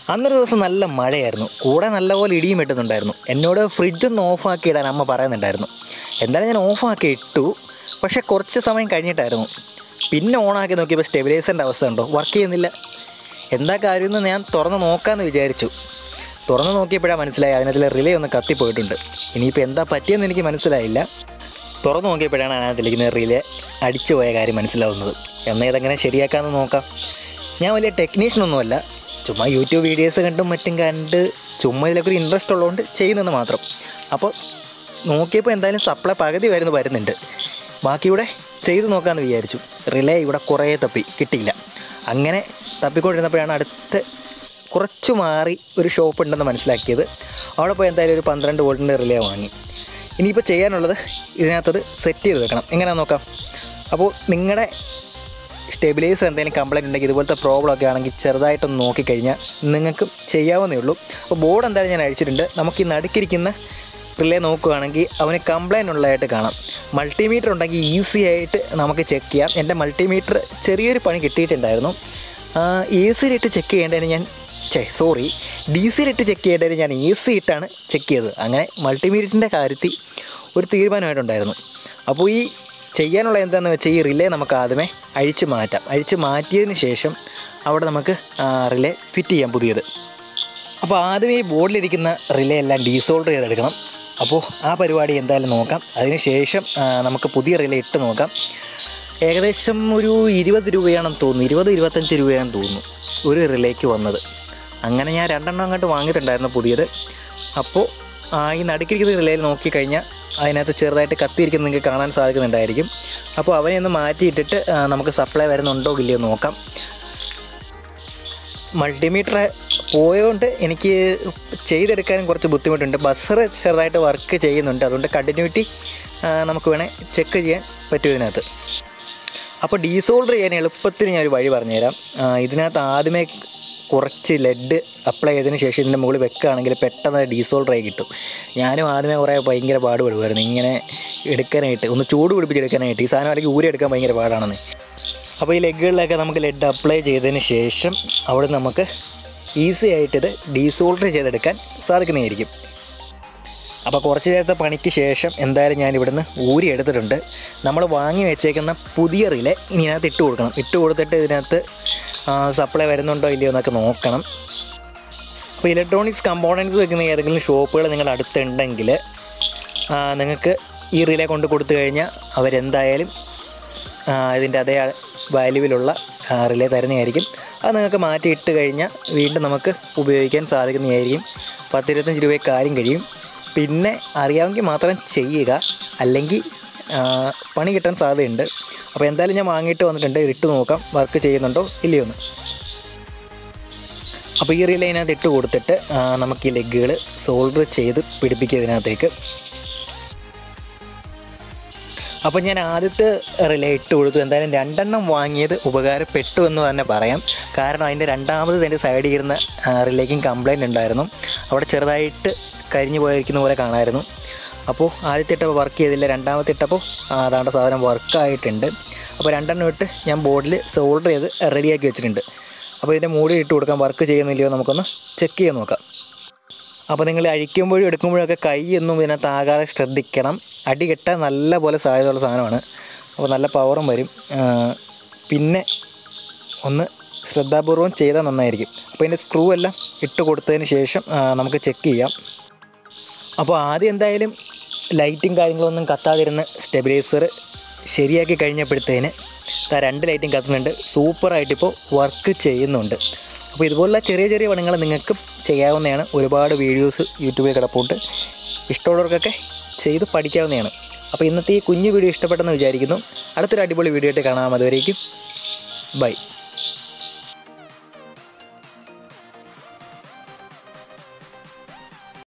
അന്നൊരു ദിവസം നല്ല മഴയായിരുന്നു, കൂടെ നല്ലപോലെ ഇടിയും വെട്ടുന്നുണ്ടായിരുന്നു. എന്നോട് ഫ്രിഡ്ജൊന്ന് ഓഫാക്കി ഇടാൻ അമ്മ പറയുന്നുണ്ടായിരുന്നു. എന്തായാലും ഞാൻ ഓഫാക്കി ഇട്ടു. പക്ഷേ കുറച്ച് സമയം കഴിഞ്ഞിട്ടായിരുന്നു പിന്നെ ഓണാക്കി നോക്കിയപ്പോൾ സ്റ്റെബിലൈസറിൻ്റെ അവസ്ഥ ഉണ്ടോ, വർക്ക് ചെയ്യുന്നില്ല. എന്താ കാര്യമെന്ന് ഞാൻ തുറന്ന് നോക്കാമെന്ന് വിചാരിച്ചു. തുറന്ന് നോക്കിയപ്പോഴാണ് മനസ്സിലായി അതിനകത്തിലെ റിലേ ഒന്ന് കത്തിപ്പോയിട്ടുണ്ട്. ഇനിയിപ്പോൾ എന്താ പറ്റിയെന്ന് എനിക്ക് മനസ്സിലായില്ല. തുറന്നു നോക്കിയപ്പോഴാണ് അതിനകത്തിരിക്കുന്ന റിലേ അടിച്ചു പോയ കാര്യം മനസ്സിലാവുന്നത്. എന്നാൽ ഇതെങ്ങനെ ശരിയാക്കാമെന്ന് നോക്കാം. ഞാൻ വലിയ ടെക്നീഷ്യനൊന്നുമല്ല, ചുമ്മാ യൂട്യൂബ് വീഡിയോസ് കണ്ടും മറ്റും കണ്ട് ചുമ്മാ ഇതിലൊക്കെ ഒരു ഇൻട്രസ്റ്റ് ഉള്ളതുകൊണ്ട് ചെയ്യുന്നെന്ന് മാത്രം. അപ്പോൾ നോക്കിയപ്പോൾ എന്തായാലും സപ്ലൈ പകുതി വരുന്നുണ്ട്. ബാക്കി ഇവിടെ ചെയ്ത് നോക്കാമെന്ന് വിചാരിച്ചു. റിലേ ഇവിടെ കുറേ തപ്പി കിട്ടിയില്ല. അങ്ങനെ തപ്പിക്കൊണ്ടിരുന്നപ്പോഴാണ് അടുത്ത് കുറച്ച് മാറി ഒരു ഷോപ്പ് ഉണ്ടെന്ന് മനസ്സിലാക്കിയത്. അവിടെ പോയി എന്തായാലും ഒരു 12 വോൾട്ടിൻ്റെ റിലേ വാങ്ങി. ഇനിയിപ്പോൾ ചെയ്യാനുള്ളത് ഇതിനകത്തത് സെറ്റ് ചെയ്ത് വെക്കണം. എങ്ങനെയാണെന്ന് നോക്കാം. അപ്പോൾ നിങ്ങളുടെ സ്റ്റെബിലൈസർ എന്തെങ്കിലും കംപ്ലൈൻറ്റ് ഉണ്ടെങ്കിൽ, ഇതുപോലത്തെ പ്രോബ്ലം ഒക്കെ ആണെങ്കിൽ ചെറുതായിട്ടൊന്ന് നോക്കിക്കഴിഞ്ഞാൽ നിങ്ങൾക്ക് ചെയ്യാവുന്നേ ഉള്ളൂ. അപ്പോൾ ബോർഡ് എന്തായാലും ഞാൻ അഴിച്ചിട്ടുണ്ട്. നമുക്ക് ഈ നടുക്കിരിക്കുന്ന റിലേ നോക്കുകയാണെങ്കിൽ അവന് കംപ്ലൈൻറ്റ് ഉള്ളതായിട്ട് കാണാം. മൾട്ടിമീറ്റർ ഉണ്ടെങ്കിൽ ഈസി ആയിട്ട് നമുക്ക് ചെക്ക് ചെയ്യാം. എൻ്റെ മൾട്ടിമീറ്റർ ചെറിയൊരു പണി കിട്ടിയിട്ടുണ്ടായിരുന്നു. AC-യിലിട്ട് ചെക്ക് ചെയ്യേണ്ടതിന് ഞാൻ DC-യിലിട്ട് ചെക്ക് ചെയ്യേണ്ടതിന് ഞാൻ AC ഇട്ടാണ് ചെക്ക് ചെയ്തത്. അങ്ങനെ മൾട്ടിമീറ്ററിൻ്റെ കാര്യത്തിൽ ഒരു തീരുമാനമായിട്ടുണ്ടായിരുന്നു. അപ്പോൾ ഈ ചെയ്യാനുള്ള എന്താണെന്ന് വെച്ചാൽ ഈ റിലേ നമുക്ക് ആദ്യമേ അഴിച്ച് മാറ്റാം. അഴിച്ച് മാറ്റിയതിന് ശേഷം അവിടെ നമുക്ക് റിലേ ഫിറ്റ് ചെയ്യാം പുതിയത്. അപ്പോൾ ആദ്യമേ ഈ ബോർഡിലിരിക്കുന്ന റിലേ എല്ലാം ഡീസോൾഡർ ചെയ്തെടുക്കണം. അപ്പോൾ ആ പരിപാടി എന്തായാലും നോക്കാം. അതിന് ശേഷം നമുക്ക് പുതിയ റിലേ ഇട്ട് നോക്കാം. ഏകദേശം ഒരു 20 രൂപയാണെന്ന് തോന്നുന്നു, 20-25 രൂപയാണെന്ന് തോന്നുന്നു ഒരു റിലേക്ക് വന്നത്. അങ്ങനെ ഞാൻ 2 എണ്ണം അങ്ങോട്ട് വാങ്ങിയിട്ടുണ്ടായിരുന്നു പുതിയത്. അപ്പോൾ ഈ നടുക്കിരിക്കുന്ന റിലേയിൽ നോക്കിക്കഴിഞ്ഞാൽ അതിനകത്ത് ചെറുതായിട്ട് കത്തിയിരിക്കുന്നത് നിങ്ങൾക്ക് കാണാൻ സാധിക്കുന്നുണ്ടായിരിക്കും. അപ്പോൾ അവനെ ഒന്ന് മാറ്റിയിട്ടിട്ട് നമുക്ക് സപ്ലൈ വരുന്നുണ്ടോ ഇല്ലയോ നോക്കാം. മൾട്ടിമീറ്റർ പോയതുകൊണ്ട് എനിക്ക് ചെയ്തെടുക്കാനും കുറച്ച് ബുദ്ധിമുട്ടുണ്ട്. ബസർ ചെറുതായിട്ട് വർക്ക് ചെയ്യുന്നുണ്ട്, അതുകൊണ്ട് കണ്ടിന്യൂറ്റി നമുക്ക് വേണേൽ ചെക്ക് ചെയ്യാൻ പറ്റും ഇതിനകത്ത്. അപ്പോൾ ഡീസോൾഡർ ചെയ്യാൻ എളുപ്പത്തിന് ഞാനൊരു വഴി പറഞ്ഞുതരാം. ഇതിനകത്ത് ആദ്യമേ കുറച്ച് ലെഡ് അപ്ലൈ ചെയ്തതിന് ശേഷം ഇതിൻ്റെ മുകളിൽ വെക്കുകയാണെങ്കിൽ പെട്ടെന്ന് ഡീസോൾഡറായി കിട്ടും. ഞാനും ആദ്യമേ കുറേ ഭയങ്കര പാടുപെടുമായിരുന്നു ഇങ്ങനെ എടുക്കാനായിട്ട്, ഒന്ന് ചൂട് പിടിപ്പിച്ചെടുക്കാനായിട്ട്. ഈ സാധനം അല്ലെങ്കിൽ ഊരി എടുക്കാൻ ഭയങ്കര പാടാണെന്ന്. അപ്പോൾ ഈ ലെഗുകളിലൊക്കെ നമുക്ക് ലെഡ് അപ്ലൈ ചെയ്തതിന് ശേഷം അവിടെ നമുക്ക് ഈസി ആയിട്ടിത് ഡീസോൾഡർ ചെയ്തെടുക്കാൻ സാധിക്കുന്നതായിരിക്കും. അപ്പോൾ കുറച്ച് നേരത്തെ പണിക്ക് ശേഷം എന്തായാലും ഞാൻ ഇവിടുന്ന് ഊരി എടുത്തിട്ടുണ്ട്. നമ്മൾ വാങ്ങി വെച്ചേക്കുന്ന പുതിയ റിലേ ഇനി ഇതിനകത്ത് ഇട്ട് കൊടുക്കണം. ഇട്ട് കൊടുത്തിട്ട് ഇതിനകത്ത് സപ്ലൈ വരുന്നുണ്ടോ ഇല്ലയോ എന്നൊക്കെ നോക്കണം. അപ്പോൾ ഇലക്ട്രോണിക്സ് കമ്പോണൻറ്റ്സ് വെക്കുന്ന ഏതെങ്കിലും ഷോപ്പുകൾ നിങ്ങളുടെ അടുത്തുണ്ടെങ്കിൽ നിങ്ങൾക്ക് ഈ റിലേ കൊണ്ട് കൊടുത്തു കഴിഞ്ഞാൽ അവരെന്തായാലും ഇതിൻ്റെ അതേ വാല്യൂവിലുള്ള റിലേ തരുന്നതായിരിക്കും. അത് നിങ്ങൾക്ക് മാറ്റി ഇട്ട് കഴിഞ്ഞാൽ വീണ്ടും നമുക്ക് ഉപയോഗിക്കാൻ സാധിക്കുന്നതായിരിക്കും. 10-25 രൂപയെ കാര്യം കഴിയും. പിന്നെ അറിയാമെങ്കിൽ മാത്രം ചെയ്യുക, അല്ലെങ്കിൽ പണി കിട്ടാൻ സാധ്യതയുണ്ട്. അപ്പോൾ എന്തായാലും ഞാൻ വാങ്ങിയിട്ട് വന്നിട്ടുണ്ട്. ഇട്ട് നോക്കാം വർക്ക് ചെയ്യുന്നുണ്ടോ ഇല്ലയോ എന്ന്. അപ്പോൾ ഈ റിലേ ഇതിനകത്ത് ഇട്ട് കൊടുത്തിട്ട് നമുക്ക് ഈ ലെഗുകൾ സോൾഡർ ചെയ്ത് പിടിപ്പിക്കുക ഇതിനകത്തേക്ക്. അപ്പോൾ ഞാൻ ആദ്യത്തെ റിലേ ഇട്ട് കൊടുത്തു. എന്തായാലും 2 എണ്ണം വാങ്ങിയത് ഉപകാരപ്പെട്ടു എന്ന് തന്നെ പറയാം. കാരണം അതിൻ്റെ രണ്ടാമത് എൻ്റെ സൈഡിൽ ഇരുന്ന റിലേക്കും കംപ്ലൈൻറ്റ് ഉണ്ടായിരുന്നു. അവിടെ ചെറുതായിട്ട് കരിഞ്ഞു പോയിരിക്കുന്ന പോലെ കാണാമായിരുന്നു. അപ്പോൾ ആദ്യത്തെ ഇട്ടപ്പോൾ വർക്ക് ചെയ്തില്ല, രണ്ടാമത്തെ ഇട്ടപ്പോൾ അതാണ്ട് സാധനം വർക്കായിട്ടുണ്ട്. അപ്പോൾ 2 എണ്ണം ഇട്ട് ഞാൻ ബോർഡിൽ സോൾഡർ ചെയ്ത് റെഡിയാക്കി വെച്ചിട്ടുണ്ട്. അപ്പോൾ ഇതിൻ്റെ മൂടി ഇട്ട് കൊടുക്കാം, വർക്ക് ചെയ്യുന്നില്ലയോ നമുക്കൊന്ന് ചെക്ക് ചെയ്ത് നോക്കാം. അപ്പോൾ നിങ്ങൾ അഴിക്കുമ്പോഴും എടുക്കുമ്പോഴൊക്കെ കൈയൊന്നും ഇതിനകത്ത് ആകാതെ ശ്രദ്ധിക്കണം. അടി കെട്ടാൻ നല്ല പോലെ സാധ്യതയുള്ള സാധനമാണ്. അപ്പോൾ നല്ല പവറും വരും. പിന്നെ ഒന്ന് ശ്രദ്ധാപൂർവം ചെയ്താൽ നന്നായിരിക്കും. അപ്പോൾ ഇതിൻ്റെ സ്ക്രൂ എല്ലാം ഇട്ട് കൊടുത്തതിന് ശേഷം നമുക്ക് ചെക്ക് ചെയ്യാം. അപ്പോൾ ആദ്യം എന്തായാലും ലൈറ്റും കാര്യങ്ങളൊന്നും കത്താതിരുന്ന സ്റ്റെബിലൈസർ ശരിയാക്കി കഴിഞ്ഞപ്പോഴത്തേന് 2 ലൈറ്റും കത്തുന്നുണ്ട്. സൂപ്പറായിട്ടിപ്പോൾ വർക്ക് ചെയ്യുന്നുണ്ട്. അപ്പോൾ ഇതുപോലുള്ള ചെറിയ ചെറിയ പണികൾ നിങ്ങൾക്ക് ചെയ്യാവുന്നതാണ്. ഒരുപാട് വീഡിയോസ് യൂട്യൂബിൽ കിടപ്പുണ്ട്, ഇഷ്ടമുള്ളവർക്കൊക്കെ ചെയ്ത് പഠിക്കാവുന്നതാണ്. അപ്പോൾ ഇന്നത്തെ ഈ കുഞ്ഞു വീഡിയോ ഇഷ്ടപ്പെട്ടെന്ന് വിചാരിക്കുന്നു. അടുത്തൊരു അടിപൊളി വീഡിയോ ആയിട്ട് കാണാം. അതുവരേക്കും ബൈ.